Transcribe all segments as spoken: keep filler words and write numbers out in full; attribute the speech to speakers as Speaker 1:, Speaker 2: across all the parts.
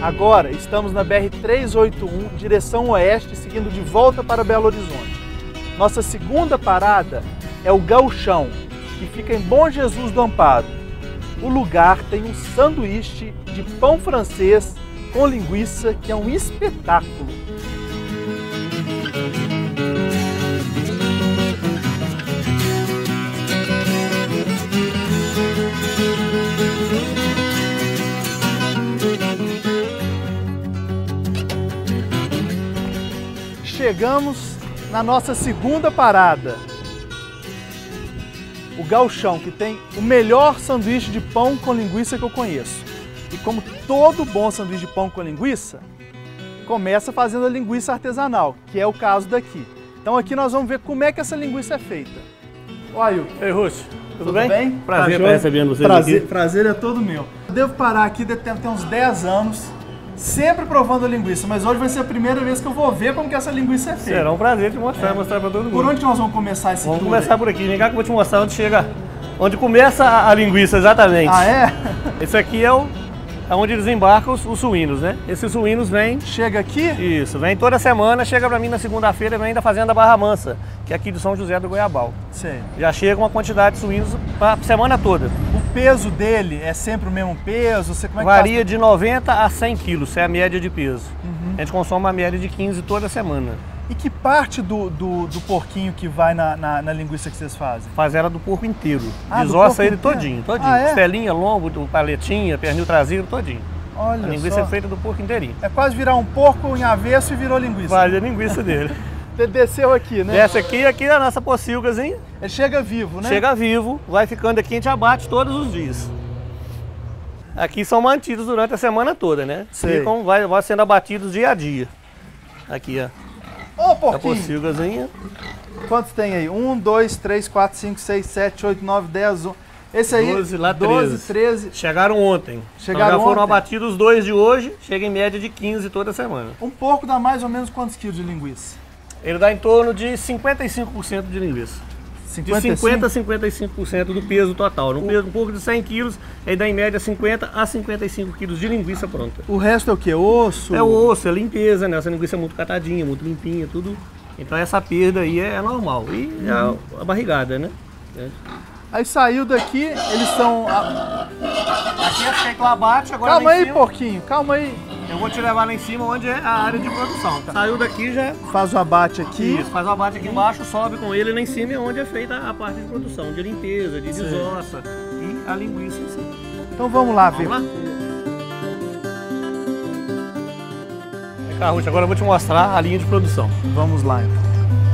Speaker 1: Agora estamos na B R trezentos e oitenta e um, direção oeste, seguindo de volta para Belo Horizonte. Nossa segunda parada é o Gauchão, que fica em Bom Jesus do Amparo. O lugar tem um sanduíche de pão francês com linguiça que é um espetáculo. Chegamos na nossa segunda parada, o Gauchão, que tem o melhor sanduíche de pão com linguiça que eu conheço. E como todo bom sanduíche de pão com linguiça, começa fazendo a linguiça artesanal, que é o caso daqui. Então aqui nós vamos ver como é que essa linguiça é feita. Ó, Ailton.
Speaker 2: Ei, Ruth, tudo, tudo bem?
Speaker 1: bem?
Speaker 2: Prazer estar recebendo vocês
Speaker 1: prazer,
Speaker 2: aqui.
Speaker 1: Prazer é todo meu. Eu devo parar aqui, deve ter uns dez anos, sempre provando a linguiça, mas hoje vai ser a primeira vez que eu vou ver como que essa linguiça é feita.
Speaker 2: Será um prazer te mostrar, é. mostrar para todo mundo.
Speaker 1: Por onde nós vamos começar esse
Speaker 2: Vamos
Speaker 1: tour
Speaker 2: começar
Speaker 1: aí?
Speaker 2: por aqui, vem cá que eu vou te mostrar onde chega, onde começa a, a linguiça exatamente.
Speaker 1: Ah, é?
Speaker 2: Esse aqui é o é onde desembarcam os, os suínos, né? Esses suínos vêm...
Speaker 1: Chega aqui?
Speaker 2: Isso, vem toda semana, chega para mim na segunda-feira, vem da Fazenda Barra Mansa, que é aqui de São José do Goiabal.
Speaker 1: Sei.
Speaker 2: Já chega uma quantidade de suínos para a semana toda.
Speaker 1: O peso dele é sempre o mesmo peso? Você, como é que
Speaker 2: Varia
Speaker 1: faz?
Speaker 2: de noventa a cem quilos, essa é a média de peso.
Speaker 1: Uhum.
Speaker 2: A gente consome uma média de quinze toda semana.
Speaker 1: E que parte do, do, do porquinho que vai na, na, na linguiça que vocês fazem?
Speaker 2: Faz ela do porco inteiro.
Speaker 1: Ah,
Speaker 2: desossa ele
Speaker 1: inteiro?
Speaker 2: todinho, todinho.
Speaker 1: Ah, é?
Speaker 2: Costelinha, lombo, paletinha, pernil traseiro, todinho.
Speaker 1: Olha
Speaker 2: a linguiça
Speaker 1: só.
Speaker 2: é feita do porco inteirinho.
Speaker 1: É quase virar um porco em avesso e virou linguiça.
Speaker 2: Faz a linguiça dele.
Speaker 1: Ele desceu aqui, né?
Speaker 2: Essa aqui, aqui é a nossa pocilgazinha.
Speaker 1: Ele chega vivo, né?
Speaker 2: Chega vivo, vai ficando aqui, a gente abate todos os dias. Aqui são mantidos durante a semana toda, né?
Speaker 1: Sei.
Speaker 2: Ficam, vai, vai sendo abatidos dia a dia. Aqui, ó.
Speaker 1: Ô,
Speaker 2: A
Speaker 1: porquinho!
Speaker 2: pocilgazinha.
Speaker 1: Quantos tem aí? um, dois, três, quatro, cinco, seis, sete, oito, nove, dez, onze. Esse aí,
Speaker 2: doze, lá
Speaker 1: doze,
Speaker 2: treze.
Speaker 1: treze.
Speaker 2: Chegaram ontem.
Speaker 1: Chegaram
Speaker 2: então já foram
Speaker 1: ontem?
Speaker 2: abatidos os dois de hoje, chega em média de quinze toda semana.
Speaker 1: Um porco dá mais ou menos quantos quilos de linguiça?
Speaker 2: Ele dá em torno de cinquenta e cinco por cento de linguiça. De
Speaker 1: cinquenta e cinco?
Speaker 2: cinquenta a cinquenta e cinco por cento do peso total. No peso, um pouco de cem quilos, ele dá em média cinquenta a cinquenta e cinco quilos de linguiça pronta.
Speaker 1: O resto é o quê? Osso?
Speaker 2: É o osso, é limpeza, né? Essa linguiça é muito catadinha, muito limpinha, tudo. Então essa perda aí é normal. E
Speaker 1: Uhum.
Speaker 2: a, a barrigada, né?
Speaker 1: Aí saiu daqui, eles são...
Speaker 2: Aqui é feito o abate, agora
Speaker 1: Calma
Speaker 2: lá em
Speaker 1: aí,
Speaker 2: cima,
Speaker 1: porquinho, calma aí.
Speaker 2: eu vou te levar lá em cima, onde é a área de produção. Tá? Saiu daqui já...
Speaker 1: Faz o abate aqui.
Speaker 2: Isso, faz o abate aqui embaixo, sobe com ele lá em cima, é onde é feita a parte de produção, de limpeza, de
Speaker 1: Sei.
Speaker 2: desossa e a linguiça em si.
Speaker 1: Então vamos lá ver.
Speaker 2: Vamos lá? Vem cá, Ruth, agora eu vou te mostrar a linha de produção.
Speaker 1: Vamos lá, então.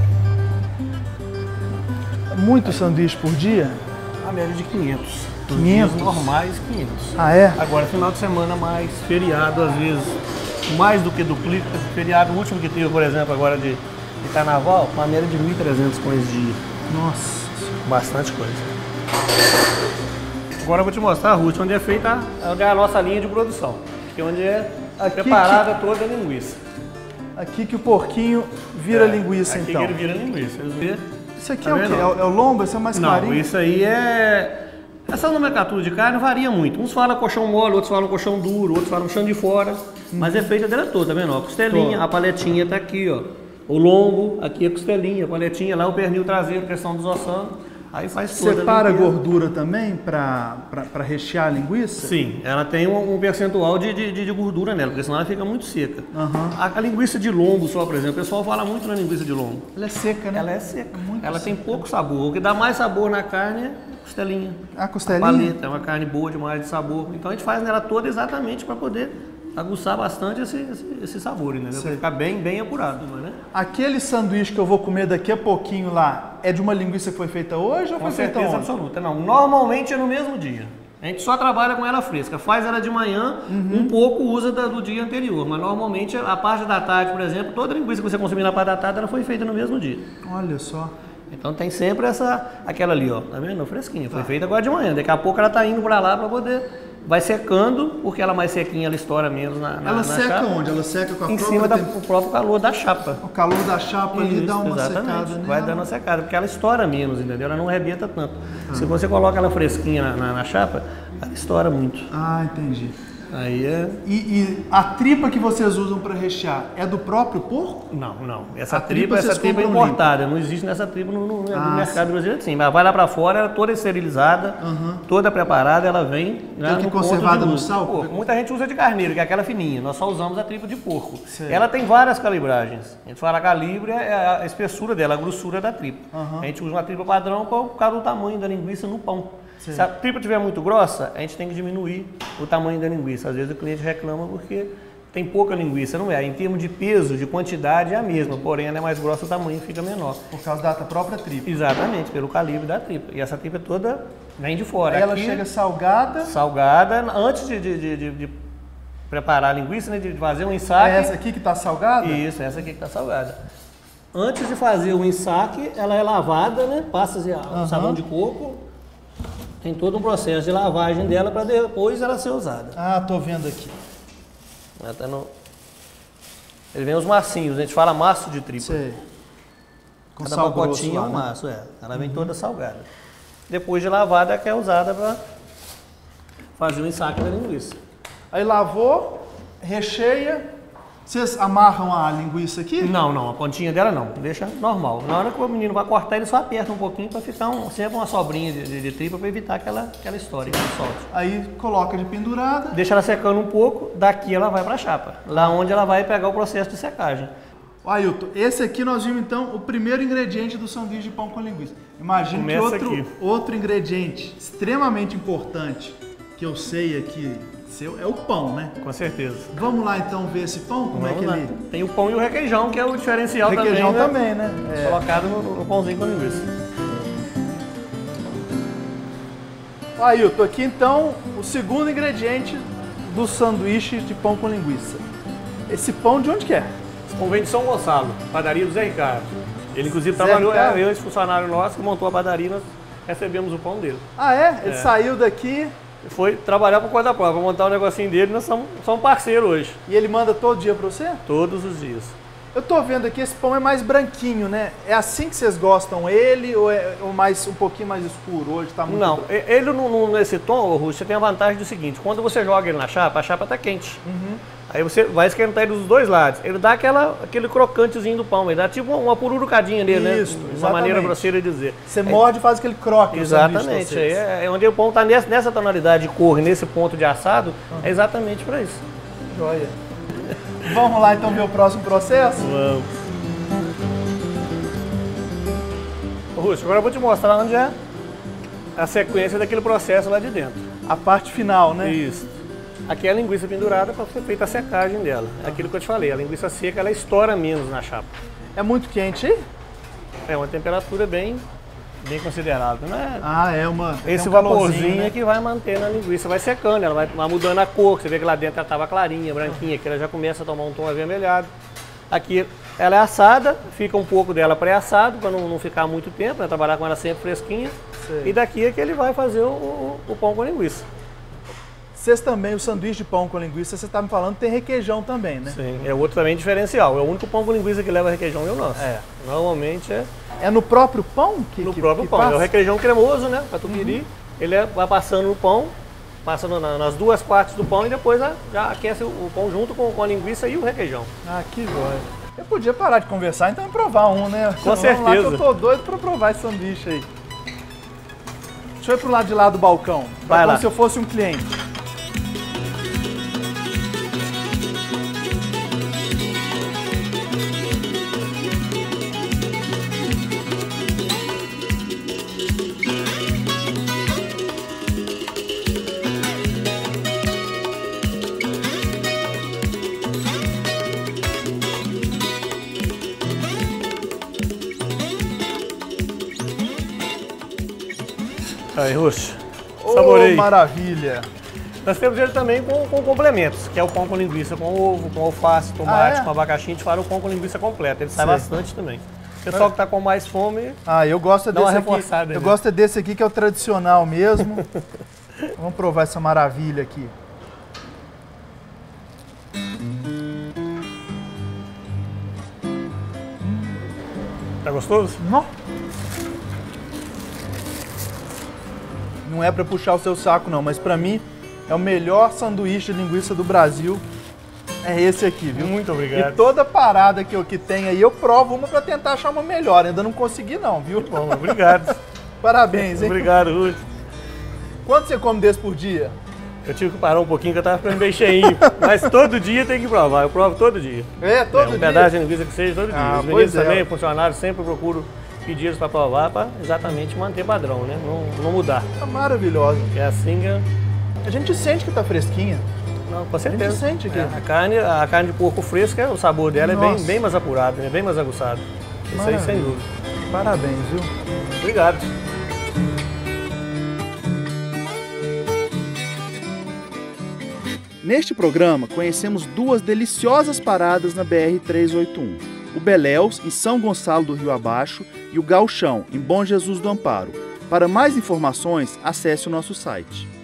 Speaker 1: Muito sanduíche por dia?
Speaker 2: A média de quinhentos. Os
Speaker 1: quinhentos?
Speaker 2: dias normais, quinhentos.
Speaker 1: Ah, é?
Speaker 2: Agora, final de semana mais, feriado às vezes, mais do que duplica. Feriado, o último que teve, por exemplo, agora de, de carnaval, uma média de mil e trezentos coisas dia.
Speaker 1: Nossa.
Speaker 2: Bastante coisa. Agora eu vou te mostrar, Ruth, onde é feita a, onde é a nossa linha de produção. Que é onde é
Speaker 1: Aqui
Speaker 2: preparada toda a linguiça.
Speaker 1: Aqui que o porquinho vira
Speaker 2: É,
Speaker 1: linguiça,
Speaker 2: aqui
Speaker 1: então.
Speaker 2: que ele vira linguiça. Vocês viram?
Speaker 1: Isso aqui
Speaker 2: Tá
Speaker 1: é o
Speaker 2: vendo?
Speaker 1: quê? É o, é o lombo? Esse é mais
Speaker 2: Não,
Speaker 1: clarinho?
Speaker 2: isso aí é... Essa nomenclatura de carne varia muito. Uns falam colchão mole, outros falam colchão duro, outros falam chão de fora. Mas é feita dela toda, tá vendo? A costelinha,
Speaker 1: Tô.
Speaker 2: a paletinha tá aqui, ó. O lombo, aqui a costelinha, a paletinha, lá o pernil traseiro, questão desossando. Aí faz toda.
Speaker 1: Separa a
Speaker 2: limpeza.
Speaker 1: gordura também para rechear a linguiça?
Speaker 2: Sim, ela tem um, um percentual de, de, de gordura nela, porque senão ela fica muito seca.
Speaker 1: Aham.
Speaker 2: A, a linguiça de lombo só, por exemplo, o pessoal fala muito na linguiça de lombo.
Speaker 1: Ela é seca, né?
Speaker 2: Ela é seca.
Speaker 1: Muito
Speaker 2: ela
Speaker 1: seca.
Speaker 2: tem pouco sabor. O que dá mais sabor na carne é a costelinha.
Speaker 1: A
Speaker 2: A
Speaker 1: costelinha?
Speaker 2: paleta, é uma carne boa demais de sabor. Então a gente faz nela toda exatamente para poder aguçar bastante esse, esse, esse sabor, entendeu? Para ficar bem, bem apurado, né?
Speaker 1: Aquele sanduíche que eu vou comer daqui a pouquinho lá, é de uma linguiça que foi feita hoje ou
Speaker 2: Com
Speaker 1: foi feita
Speaker 2: certeza
Speaker 1: ontem?
Speaker 2: absoluta. Não, normalmente é no mesmo dia. A gente só trabalha com ela fresca. Faz ela de manhã,
Speaker 1: Uhum.
Speaker 2: um pouco usa da, do dia anterior. Mas normalmente a parte da tarde, por exemplo, toda linguiça que você consumir na parte da tarde, ela foi feita no mesmo dia.
Speaker 1: Olha só.
Speaker 2: Então tem sempre essa, aquela ali, ó, tá vendo? Fresquinha, foi feita agora de manhã. Daqui a pouco ela tá indo para lá para poder... Vai secando, porque ela mais sequinha, ela estoura menos na, na
Speaker 1: Ela
Speaker 2: na
Speaker 1: seca
Speaker 2: chapa.
Speaker 1: onde? Ela seca com a
Speaker 2: Em
Speaker 1: própria
Speaker 2: cima
Speaker 1: tem-
Speaker 2: do próprio calor da chapa.
Speaker 1: O calor da chapa ali
Speaker 2: Isso,
Speaker 1: dá uma
Speaker 2: exatamente.
Speaker 1: secada nela.
Speaker 2: Vai dando uma secada, porque ela estoura menos, entendeu? Ela não arrebenta tanto. Se você coloca ela fresquinha na, na, na chapa, ela estoura muito.
Speaker 1: Ah, entendi.
Speaker 2: Aí é...
Speaker 1: E, e a tripa que vocês usam para rechear é do próprio porco?
Speaker 2: Não, não. Essa
Speaker 1: A
Speaker 2: tripa,
Speaker 1: tripa
Speaker 2: essa tripa é
Speaker 1: compram
Speaker 2: importada. Não existe nessa tripa no, no, no
Speaker 1: Ah,
Speaker 2: mercado
Speaker 1: sim.
Speaker 2: brasileiro, sim. Mas vai lá para fora, ela toda esterilizada,
Speaker 1: Uhum.
Speaker 2: toda preparada, ela vem né,
Speaker 1: que
Speaker 2: no
Speaker 1: conservada
Speaker 2: ponto de
Speaker 1: no
Speaker 2: uso.
Speaker 1: sal?
Speaker 2: Porco. Muita gente usa de carneiro, que é aquela fininha. Nós só usamos a tripa de porco.
Speaker 1: Sei.
Speaker 2: Ela tem várias calibragens. A gente fala a calibre é a espessura dela, a grossura da tripa.
Speaker 1: Uhum.
Speaker 2: A gente usa uma tripa padrão por causa do tamanho da linguiça no pão.
Speaker 1: Sei.
Speaker 2: Se a tripa estiver muito grossa, a gente tem que diminuir o tamanho da linguiça. Às vezes o cliente reclama porque tem pouca linguiça, não é? Em termos de peso, de quantidade é a mesma, porém ela é mais grossa, o tamanho fica menor.
Speaker 1: Por causa da própria tripa.
Speaker 2: Exatamente, pelo calibre da tripa. E essa tripa toda vem de fora.
Speaker 1: Aí ela
Speaker 2: Aqui,
Speaker 1: chega salgada.
Speaker 2: salgada, antes de, de, de, de, de preparar a linguiça, né, de fazer um ensaque.
Speaker 1: É essa aqui que está salgada?
Speaker 2: Isso, essa aqui que está salgada. Antes de fazer o ensaque, ela é lavada, né? Passa-se
Speaker 1: Uhum.
Speaker 2: sabão de coco. Tem todo um processo de lavagem dela para depois ela ser usada.
Speaker 1: Ah, tô vendo aqui.
Speaker 2: Ela tá no... Ele vem os massinhos, a gente fala maço de tripa.
Speaker 1: Sei. Com
Speaker 2: Cada
Speaker 1: sal
Speaker 2: pacotinho
Speaker 1: grosso
Speaker 2: é
Speaker 1: lá,
Speaker 2: um
Speaker 1: né?
Speaker 2: maço, é. Ela vem toda salgada. Depois de lavada, é que é usada para fazer o ensaque da linguiça.
Speaker 1: Aí lavou, recheia. Vocês amarram a linguiça aqui?
Speaker 2: Não, não, a pontinha dela não, deixa normal. Na hora que o menino vai cortar, ele só aperta um pouquinho para ficar um, sempre uma sobrinha de, de, de tripa para evitar aquela, aquela história que ele solte.
Speaker 1: Aí coloca de pendurada.
Speaker 2: Deixa ela secando um pouco, daqui ela vai para a chapa, lá onde ela vai pegar o processo de secagem.
Speaker 1: Ailton, esse aqui nós vimos então o primeiro ingrediente do sanduíche de pão com linguiça. Imagino que
Speaker 2: Começa
Speaker 1: outro,
Speaker 2: aqui.
Speaker 1: outro ingrediente extremamente importante que eu sei aqui seu é o pão, né?
Speaker 2: Com certeza.
Speaker 1: Vamos lá então ver esse pão, como
Speaker 2: Vamos
Speaker 1: é que
Speaker 2: lá.
Speaker 1: ele...
Speaker 2: Tem o pão e o requeijão, que é o diferencial
Speaker 1: Requeijão
Speaker 2: também,
Speaker 1: também, né? É.
Speaker 2: Colocado no, no pãozinho com linguiça.
Speaker 1: Ailton, aqui então o segundo ingrediente do sanduíche de pão com linguiça. Esse pão de onde que é?
Speaker 2: Esse pão vem de São Gonçalo, padaria do Zé Ricardo. Ele inclusive
Speaker 1: Zé
Speaker 2: trabalhou,
Speaker 1: Ricardo?
Speaker 2: é, eu, esse funcionário nosso que montou a padaria, nós recebemos o pão dele.
Speaker 1: Ah é? Ele
Speaker 2: É.
Speaker 1: saiu daqui
Speaker 2: Foi trabalhar por conta própria, montar um negocinho dele, nós somos, somos parceiros hoje,
Speaker 1: e ele manda todo dia pra você?
Speaker 2: todos os dias.
Speaker 1: Eu tô vendo aqui, esse pão é mais branquinho, né? É assim que vocês gostam ele ou é ou mais, um pouquinho mais escuro? Hoje tá muito...
Speaker 2: Não,
Speaker 1: branco?
Speaker 2: e- ele no- no- nesse tom, ô, Russo, você tem a vantagem do seguinte, quando você joga ele na chapa, a chapa tá quente.
Speaker 1: Uhum.
Speaker 2: Aí você vai esquentar ele dos dois lados. Ele dá aquela, aquele crocantezinho do pão, ele dá tipo uma pururucadinha nele,
Speaker 1: Isso,
Speaker 2: né? Uma
Speaker 1: exatamente.
Speaker 2: maneira grosseira de dizer.
Speaker 1: Você morde e faz aquele croque no sanduíche de
Speaker 2: Exatamente,
Speaker 1: vocês.
Speaker 2: aí é, é onde o pão tá nessa, nessa tonalidade de cor, nesse ponto de assado, é exatamente para isso.
Speaker 1: Joia. Vamos lá então ver o próximo processo?
Speaker 2: Vamos. Ô, Russo, agora eu vou te mostrar onde é a sequência daquele processo lá de dentro.
Speaker 1: A parte final, né?
Speaker 2: Isso. Aqui é a linguiça pendurada para ser feita a secagem dela. É aquilo que eu te falei, a linguiça seca ela estoura menos na chapa.
Speaker 1: É muito quente aí?
Speaker 2: É uma temperatura bem, bem considerável, né?
Speaker 1: Ah, é uma...
Speaker 2: Esse
Speaker 1: é um
Speaker 2: vaporzinho
Speaker 1: calorzinho, né?
Speaker 2: é que vai manter na linguiça, vai secando, ela vai, vai mudando a cor. Você vê que lá dentro ela estava clarinha, branquinha, aqui ela já começa a tomar um tom avermelhado. Aqui ela é assada, fica um pouco dela pré-assado para não, não ficar muito tempo, né? Trabalhar com ela sempre fresquinha.
Speaker 1: Sei.
Speaker 2: E daqui é que ele vai fazer o, o, o pão com linguiça.
Speaker 1: Vocês também, o sanduíche de pão com linguiça, você tá me falando, tem requeijão também, né?
Speaker 2: Sim, é outro também diferencial. É o único pão com linguiça que leva requeijão é o nosso.
Speaker 1: É.
Speaker 2: Normalmente é
Speaker 1: É no próprio pão que
Speaker 2: no
Speaker 1: que,
Speaker 2: próprio
Speaker 1: que
Speaker 2: pão.
Speaker 1: passa?
Speaker 2: É o requeijão cremoso, né? Catupiry. Ele é, vai passando no pão, passando na- nas duas partes do pão e depois já, já aquece o, o pão junto com, com a linguiça e o requeijão.
Speaker 1: Ah, que joia. Eu podia parar de conversar então e provar um, né?
Speaker 2: Com
Speaker 1: Vamos lá que
Speaker 2: certeza.
Speaker 1: eu tô doido pra provar esse sanduíche aí. Deixa eu ir pro lado de lá do balcão.
Speaker 2: Vai
Speaker 1: como
Speaker 2: lá.
Speaker 1: se eu fosse um cliente.
Speaker 2: Aí, Russo,
Speaker 1: Ô,
Speaker 2: saborei.
Speaker 1: maravilha.
Speaker 2: Nós temos ele também com, com complementos, que é o pão com linguiça com ovo, com alface, tomate,
Speaker 1: Ah, é?
Speaker 2: com abacaxi. A gente faz o pão com linguiça completo. Ele sai
Speaker 1: Sei.
Speaker 2: bastante também. O pessoal que tá com mais fome,
Speaker 1: Ah, eu gosto
Speaker 2: Dá uma
Speaker 1: desse aqui.
Speaker 2: reforçada,
Speaker 1: Eu
Speaker 2: né?
Speaker 1: gosto desse aqui que é o tradicional mesmo. Vamos provar essa maravilha aqui.
Speaker 2: tá gostoso?
Speaker 1: Não. Não é pra puxar o seu saco não, mas pra mim É o melhor sanduíche de linguiça do Brasil. É esse aqui, viu?
Speaker 2: Muito obrigado.
Speaker 1: E toda parada que eu que tem aí, eu provo uma para tentar achar uma melhor. Ainda não consegui não, viu?
Speaker 2: Bom, obrigado.
Speaker 1: Parabéns, hein?
Speaker 2: Obrigado, Ruth.
Speaker 1: Quanto você come desse por dia?
Speaker 2: Eu tive que parar um pouquinho, que eu tava ficando bem cheinho. Mas todo dia tem que provar, eu provo todo dia.
Speaker 1: É, todo
Speaker 2: é, um
Speaker 1: dia?
Speaker 2: pedaço de linguiça que seja todo dia.
Speaker 1: Ah,
Speaker 2: Os meninos
Speaker 1: pois é.
Speaker 2: também, funcionários, sempre procuro pedir eles para provar, para exatamente manter padrão, né? Não, não mudar.
Speaker 1: Tá maravilhosa.
Speaker 2: É assim que...
Speaker 1: A gente sente que tá fresquinha.
Speaker 2: Não, com
Speaker 1: A
Speaker 2: certeza.
Speaker 1: gente sente aqui.
Speaker 2: É, a, carne, a carne de porco fresca, o sabor dela é bem,
Speaker 1: Nossa.
Speaker 2: bem mais apurado, né? Bem mais aguçado. Isso
Speaker 1: Maravilha.
Speaker 2: aí, sem dúvida.
Speaker 1: Parabéns, viu?
Speaker 2: Obrigado.
Speaker 1: Neste programa, conhecemos duas deliciosas paradas na B R trezentos e oitenta e um. O Beléus, em São Gonçalo do Rio Abaixo, e o Gauchão, em Bom Jesus do Amparo. Para mais informações, acesse o nosso site.